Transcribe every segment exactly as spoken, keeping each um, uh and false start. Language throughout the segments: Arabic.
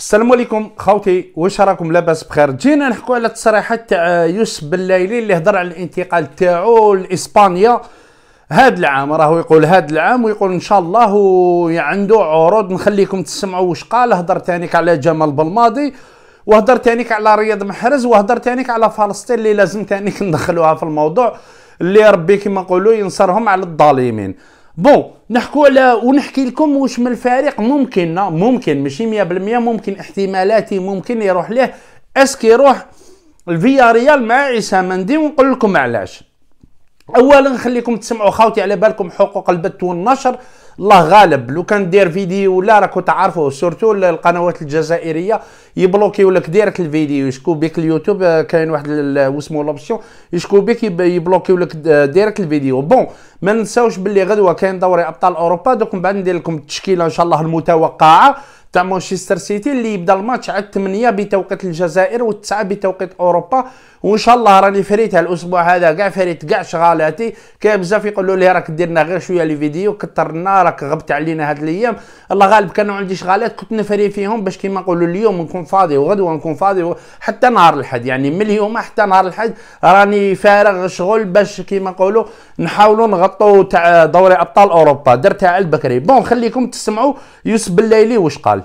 السلام عليكم خوتي، واش راكم؟ لاباس بخير؟ جينا نحكوا على التصريحات تاع يوسف بلايلي اللي هضر على الانتقال تاعو لاسبانيا هاد العام. راهو يقول هاد العام ويقول ان شاء الله عنده عروض. نخليكم تسمعوا واش قال. هضر تانيك على جمال بلماضي، وهضر تانيك على رياض محرز، وهضر تانيك على فلسطين اللي لازم تانيك ندخلوها في الموضوع، اللي ربي كما نقولوا ينصرهم على الظالمين. بون نحكوا على ونحكي لكم واش من الفريق ممكن ممكن ماشي مية بالمية، ممكن احتمالاتي ممكن يروح له. اسكي يروح الفياريال مع عيسى مندي، ونقول لكم علاش. اولا نخليكم تسمعوا خاوتي، على بالكم حقوق البث والنشر الله غالب. لو كان دير فيديو ولا راكو تعرفوا سورتو القنوات الجزائريه يبلوكيو لك ديريكت الفيديو، يشكو بك اليوتيوب كاين واحد واسمو لوبسيون يشكو بك يبلوكيو لك ديريكت الفيديو. بون ما ننساوش باللي غدوه كاين دوري ابطال اوروبا. دوك من بعد ندير لكم التشكيله ان شاء الله المتوقعه تاع مانشستر سيتي اللي يبدا الماتش على ثمانية بتوقيت الجزائر والتسعة بتوقيت اوروبا. وان شاء الله راني فريت الاسبوع هذا كاع فريت كاع شغالاتي. كاين بزاف يقولوا لي راك ديرنا غير شويه لي فيديو كثرنا، راك غبت علينا هاد الايام. الله غالب كانوا عندي شغالات كنت نفري فيهم باش كيما نقولوا اليوم نكون فاضي وغدوه نكون فاضي حتى نهار الحد، يعني من اليوم حتى نهار الحد راني فارغ شغل باش كيما نقولوا نحاولوا نغطوا تاع دوري ابطال اوروبا. درتها على البكري. بون خليكم تسمعوا يوسف بلايلي واش قال.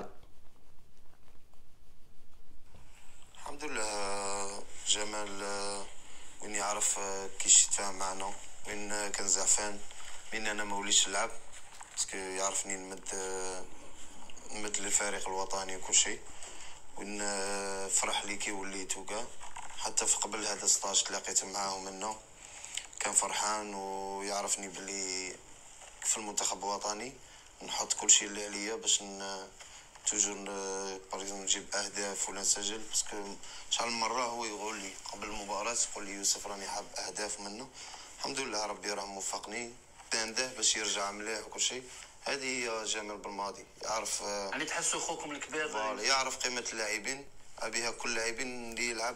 جمال وين يعرف كيش يتفاهم معنا، وين كان زعفان من انا ما وليتش نلعب باسكو يعرفني نمد نمد للفريق الوطني وكل شيء. وين فرح لي كي وليتو كاع، حتى في قبل هذا ستاج تلاقيت معاه منه كان فرحان ويعرفني بلي في المنتخب الوطني نحط كل شيء اللي عليا باش توجور باغ اكزومبل نجيب اهداف ولا نسجل. باسكو شحال من مره هو يقول لي قبل المباراه يقول لي يوسف راني حاب اهداف منه. الحمد لله ربي راه موفقني تنده باش يرجع مليح وكل شيء. هذه هي جمال بلماضي، يعرف يعني تحسوا خوكم الكبير يعرف قيمه اللاعبين، ابيها كل لاعبين اللي يلعب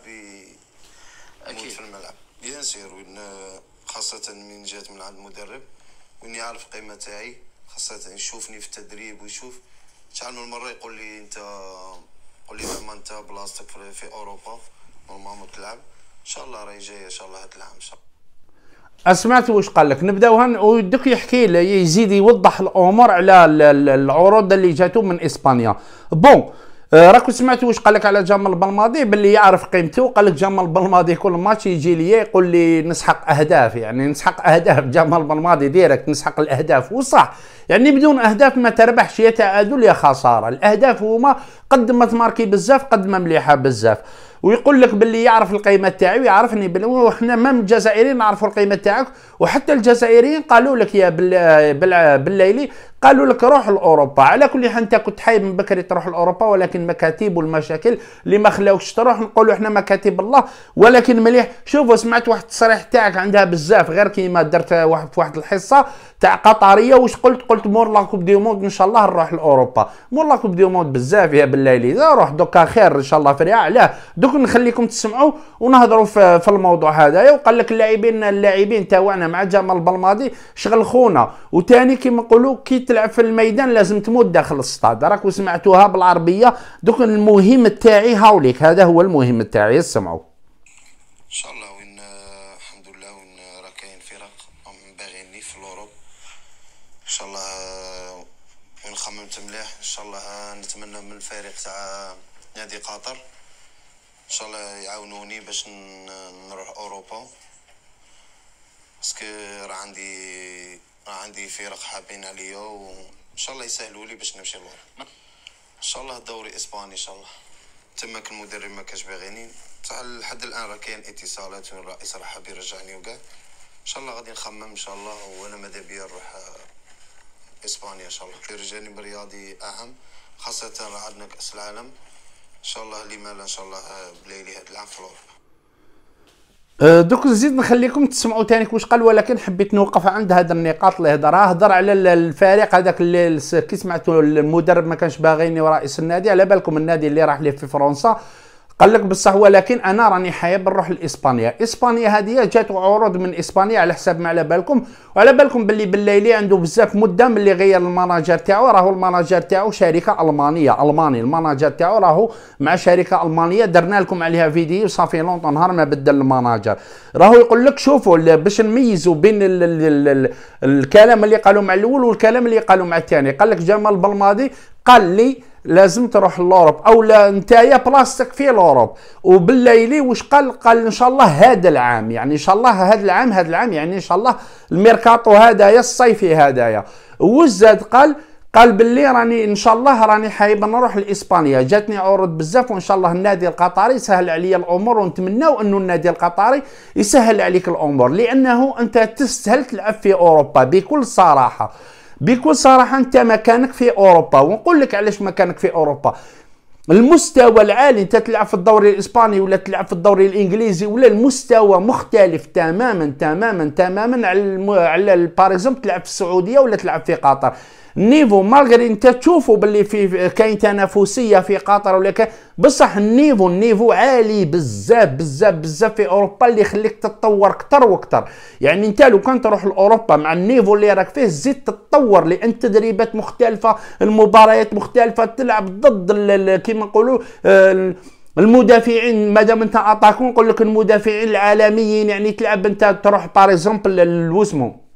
اكيد في الملعب بيان سير. وين خاصه من جات من عند المدرب وين يعرف قيمه تاعي، خاصه يشوفني في التدريب ويشوف شحال من مره يقول لي انت قول لي زعما انت بلاصتك في اوروبا نورمالمون تلعب. ان شاء الله راهي جايه ان شاء الله هاد العام ان شاء الله. اسمعت واش قال لك. نبداوها ودك يحكي لي يزيد يوضح الامور على العروض اللي جاتو من اسبانيا. بون راكو سمعتوا واش قال لك على جمال بلماضي باللي يعرف قيمته. قال لك جمال بلماضي كل ماتش يجي لي يقول لي نسحق اهداف، يعني نسحق اهداف. جمال بلماضي ديريكت نسحق الاهداف. وصح يعني بدون اهداف ما تربحش، يا تعادل يا خساره. الاهداف هما قد ما تماركي بزاف قد ما مليحه بزاف. ويقول لك باللي يعرف القيمه تاعي ويعرفني باللي وحنا مام الجزائريين نعرفوا القيمه تاعك. وحتى الجزائريين قالوا لك يا بلايلي قالوا لك روح لاوروبا. على كل حال انت كنت حايب من بكري تروح لاوروبا، ولكن مكاتب والمشاكل اللي ما خلاوكش تروح. نقولوا احنا مكاتب الله، ولكن مليح. شوفوا سمعت واحد التصريح تاعك عندها بزاف غير كيما درت واحد في واحد الحصه تاع قطريه. واش قلت؟ قلت مور لا كوب دي موند ان شاء الله نروح لاوروبا. مور لا كوب دي موند بزاف يا بلايلي. روح دوكا خير ان شاء الله فريق. علاه دوك نخليكم تسمعوا ونهضروا في, في الموضوع هذايا. وقال لك اللاعبين اللاعبين تاعنا مع جمال بلماضي شغل خونا. وثاني كيما نقولوا كي تلعب في الميدان لازم تموت داخل الصطاد. راكم سمعتوها بالعربيه. دوك المهم تاعي هاوليك، هذا هو المهم تاعي. اسمعوا ان شاء الله. وين الحمد لله وين راه كاين فرق باغيني في الاوروب ان شاء الله. وين خممت مليح ان شاء الله نتمنى من الفريق تاع نادي قطر ان شاء الله يعاونوني باش نروح اوروبا. باسكو راه عندي راه عندي فرق حابين عليا وان شاء الله يسهلوا لي باش نمشي لورا. ان شاء الله الدوري اسباني ان شاء الله. تماك المدرب ما كاش باغيني تاع لحد الان راه كاين اتصالات والرئيس راه حاب يرجعني وكاع. ان شاء الله غادي نخمم ان شاء الله. وانا ماذا بيا نروح اسبانيا ان شاء الله. الجانب الرياضي اهم، خاصه راه عندنا كاس العالم ان شاء الله اللي مال ان شاء الله بلايلي هاد العام في الاوروبا. دوك نزيد نخليكم تسمعوا تاني واش قال، ولكن حبيت نوقف عند هذا النقاط اللي هضرها. هضر على الفريق هذاك اللي كي سمعتوا المدرب ما كانش باغيني ورئيس النادي. على بالكم النادي اللي راح ليه في فرنسا قال لك بصح ولكن انا راني حايب نروح لاسبانيا. اسبانيا هذه جات عروض من اسبانيا على حساب ما على بالكم، وعلى بالكم باللي بالليلي عنده بزاف مده ملي غير المناجر تاعو، راهو المناجر تاعو شركه المانيه، الماني المناجر تاعو راهو مع شركه المانيه، درنا لكم عليها فيديو صافي لونطون نهار ما بدل المناجر. راهو يقول لك شوفوا باش نميزوا بين ال ال ال الكلام اللي قالوا مع الاول والكلام اللي قالوا مع الثاني. قال لك جمال بلماضي قال لي لازم تروح لوروب او لا نتايا بلاصتك في لوروب. وبالليلي واش قال؟ قال ان شاء الله هذا العام، يعني ان شاء الله هذا العام هذا العام يعني ان شاء الله الميركاتو هدايا الصيفي هدايا. وزاد قال قال باللي راني ان شاء الله راني حايب نروح لاسبانيا، جاتني عروض بزاف وان شاء الله النادي القطري يسهل عليا الامور، ونتمناو انه النادي القطري يسهل عليك الامور، لانه انت تستاهل تلعب في اوروبا بكل صراحه. بكل صراحه انت مكانك في اوروبا، ونقول لك علاش مكانك في اوروبا. المستوى العالي، انت تلعب في الدوري الاسباني ولا تلعب في الدوري الانجليزي ولا المستوى مختلف تماما تماما تماما على على باريزومبل تلعب في السعوديه ولا تلعب في قطر. النيفو مالغري انت تشوفوا باللي في كاين تنافسيه في قطر ولا كاين، بصح النيفو النيفو عالي بزاف بزاف بزاف في اوروبا اللي يخليك تتطور اكثر واكثر. يعني انت لو كان تروح لاوروبا مع النيفو اللي راك فيه زيد تتطور، لان التدريبات مختلفه، المباريات مختلفه، تلعب ضد كيما نقولوا المدافعين. مادام انت اتاكون نقول لك المدافعين العالميين، يعني تلعب انت تروح باريزومبل الوسمو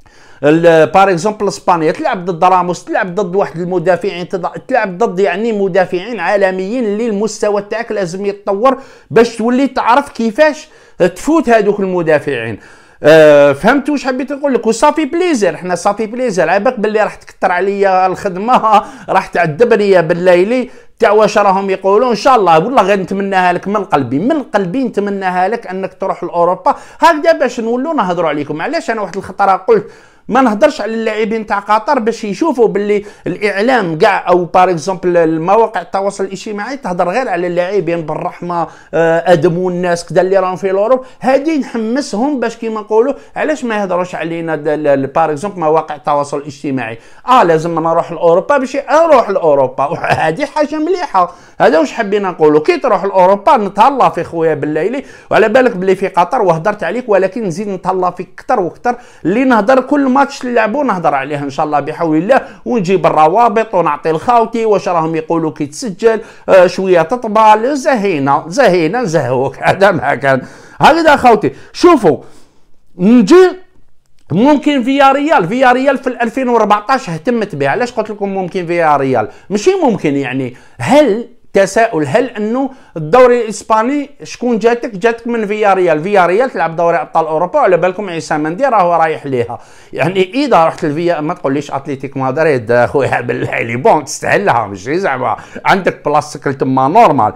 بار اكزومبل اسبانيا تلعب ضد راموس، تلعب ضد واحد المدافعين، تلعب ضد يعني مدافعين عالميين اللي المستوى تاعك لازم يتطور باش تولي تعرف كيفاش تفوت هذوك المدافعين. أه فهمت واش حبيت نقول لك؟ وصافي بليزر، حنا صافي بليزر. عباك باللي راح تكثر عليا الخدمه، راح تعذبني بالليلي تاع واش راهم يقولوا. ان شاء الله والله غير نتمناها لك من قلبي من قلبي نتمناها لك انك تروح لاوروبا هكذا باش نولوا نهضروا عليكم. علاش انا واحد الخطره قلت ما نهضرش على اللاعبين تاع قطر باش يشوفوا باللي الاعلام كاع او بار اكزومبل المواقع التواصل الاجتماعي تهضر غير على اللاعبين بالرحمه ادم والناس كذا اللي راهم في الاوروب، هذه نحمسهم باش كيما نقولوا علاش ما يهضروش علينا بار اكزومبل مواقع التواصل الاجتماعي. اه لازم نروح لاوروبا باش اروح لاوروبا، هذه حاجه مليحه. هذا واش حبينا نقولوا، كي تروح لاوروبا نتهلا في خويا بالليلي، وعلى بالك باللي في قطر وهضرت عليك، ولكن نزيد نتهلا فيك اكثر واكثر، اللي نهضر كل ماتش نلعبو نهضر عليه ان شاء الله بحول الله، ونجيب الروابط ونعطي الخاوتي واش راهم يقولوا كي تسجل آه شويه تطبال زهينا زهينا نزهوك. هذا ما كان هكذا خاوتي. شوفوا نجي ممكن فيا ريال فيا ريال في ألفين وأربعطاش اهتمت بها. علاش قلت لكم ممكن فيا ريال؟ ماشي ممكن، يعني هل تساؤل، هل انه الدوري الاسباني شكون جاتك؟ جاتك من فيا ريال. فيا ريال تلعب دوري ابطال اوروبا، على بالكم عيسى مندي راهو رايح ليها. يعني اذا رحت لفيا ما تقوليش اتليتيك مدريد خويا بالله بون تستاهلها، ماشي زعما عندك بلاصتك تما نورمال.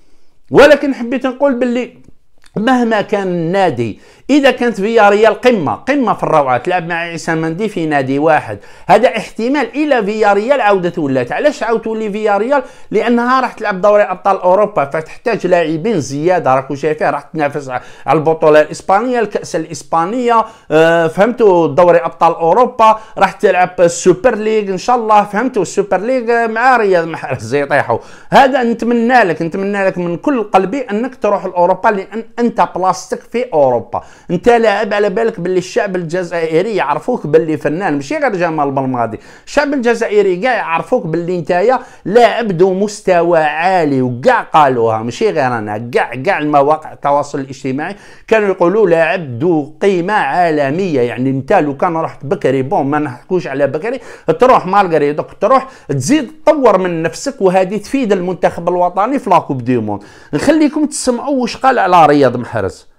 ولكن حبيت نقول باللي مهما كان النادي، اذا كانت فيا ريال قمه قمه في الروعه تلعب مع عيسى مندي في نادي واحد، هذا احتمال الى فيا ريال عودت ولات. علاش عاود تولي فيا ريال؟ لانها راح تلعب دوري ابطال اوروبا، فتحتاج لاعبين زياده. راكو شايفين راح تنافس على البطوله الاسبانيه، الكاس الاسبانيه، أه فهمتوا، دوري ابطال اوروبا، راح تلعب السوبر ليغ ان شاء الله، فهمتوا السوبر ليغ مع رياض محرز يطيحوا. هذا نتمنى لك نتمنى لك من كل قلبي انك تروح لاوروبا، لان انت بلاصتك في اوروبا. انت لاعب، على بالك باللي الشعب الجزائري يعرفوك باللي فنان، ماشي غير جمال بلماضي، الشعب الجزائري كاع يعرفوك باللي نتايا لاعب ذو مستوى عالي، وكاع قالوها ماشي غير انا، كاع كاع المواقع التواصل الاجتماعي كانوا يقولوا لاعب ذو قيمه عالميه. يعني انت لو كان رحت بكري بون ما نحكوش على بكري، تروح مالغري دوك تروح تزيد تطور من نفسك، وهذه تفيد المنتخب الوطني في لاكوب دي موند. نخليكم تسمعوا واش قال على رياض محرز.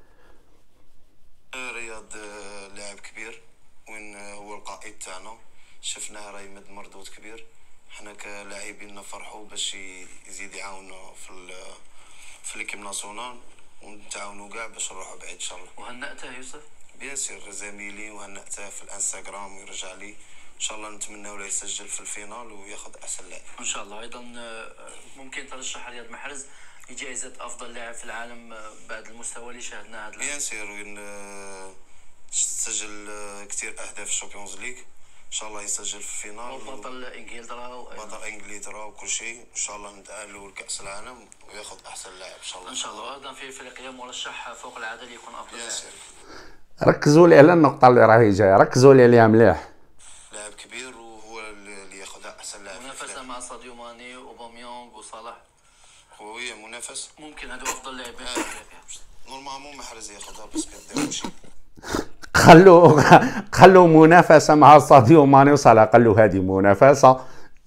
رياض لاعب كبير، وين هو القائد تاعنا، شفناه راه يمد مردود كبير. حنا كلاعبين نفرحوا باش يزيد يعاوننا في في ليكيب ناسيونال، ونتعاونوا كاع باش نروحوا بعيد ان شاء الله. وهنأته يوسف بيان سير زميلي، وهنأته في الانستغرام ويرجع لي ان شاء الله. نتمنى له يسجل في الفينال وياخذ احسن لاعب ان شاء الله. ايضا ممكن ترشح رياض محرز لجائزة أفضل لاعب في العالم بعد المستوى اللي شاهدناه هذا. بيان سير، وين تسجل كثير أهداف في الشامبيونز ليغ، شاء الله يسجل في الفينال. بطل انجلترا بطل انجلترا وكل شيء ان شاء الله نتأهلوا لكأس العالم وياخذ احسن لاعب ان شاء الله. ان شاء الله. وايضا في افريقيا مرشح فوق العاده ليكون افضل لاعب. ركزوا لي على النقطه اللي راهي جايه، ركزوا لي عليها مليح. لاعب كبير وهو اللي ياخذ احسن لاعب. منافسه مع ساديو ماني وباميونغ وصلاح. هوية منافس. ممكن هذو افضل لاعبين في افريقيا. نورمالمون محرز ياخذها بس كديروا شيء. خلوا خلوا منافسه مع ساديو ماني وصلاح، قالوا هذه منافسه.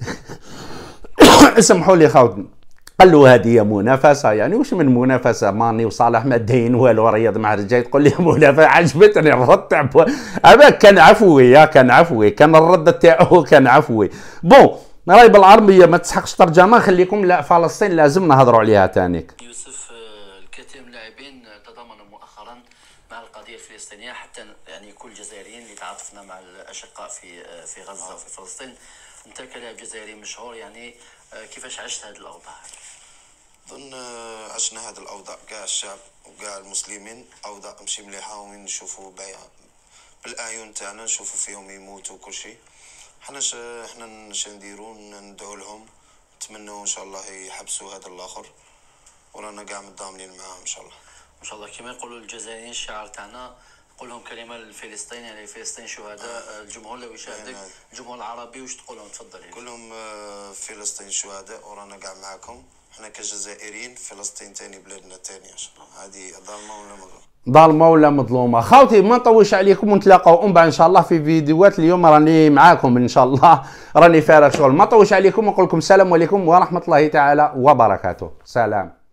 اسمحوا لي خاوتنا، قالوا هذه منافسه، يعني واش من منافسه؟ ماني وصالح ما داين والو، رياض محرز جاي تقول لي منافسه. عجبتني الرد تاع هذا، كان عفوي يا كان عفوي، كان الرد تاعو كان عفوي. بون راهي بالعربيه ما تسحقش ترجمه، خليكم لا فلسطين لازم نهضروا عليها تانيك. يوسف، الكثير من اللاعبين تضامنوا مؤخرا مع القضيه الفلسطينيه، حتى يعني كل الجزائريين اللي تعاطفنا مع الاشقاء في في غزه وفي فلسطين. انت كلاعب جزائري مشهور، يعني كيفاش عشت هذه الاوضاع؟ اظن عشنا هذه الاوضاع كاع الشعب وكاع المسلمين، اوضاع ماشي مليحه وين نشوفوا بالاعين تاعنا، نشوفوا فيهم يموتوا وكل شيء. حنا ش... حنا اش نديروا؟ ندعو لهم، نتمنوا ان شاء الله يحبسوا هذا الاخر، ورانا كاع متضامنين معاهم ان شاء الله. ان شاء الله. كما يقولوا الجزائريين الشعار تاعنا، نقول لهم كلمه لفلسطين، يعني فلسطين شهداء. الجمهور لو يشاهدك، الجمهور العربي، واش تقول لهم؟ تفضل. كلهم فلسطين شهداء ورانا كاع معاكم. احنا كجزائريين فلسطين تاني بلادنا تاني ان شاء الله. هذه ظالمه ولا مظلومه؟ ظالمه ولا مظلومه؟ خاوتي ما نطولش عليكم، ونتلاقاو من بعد ان شاء الله في فيديوهات. اليوم راني معاكم ان شاء الله، راني فارغ شغل. ما نطولش عليكم، ونقول لكم السلام عليكم ورحمه الله تعالى وبركاته. سلام.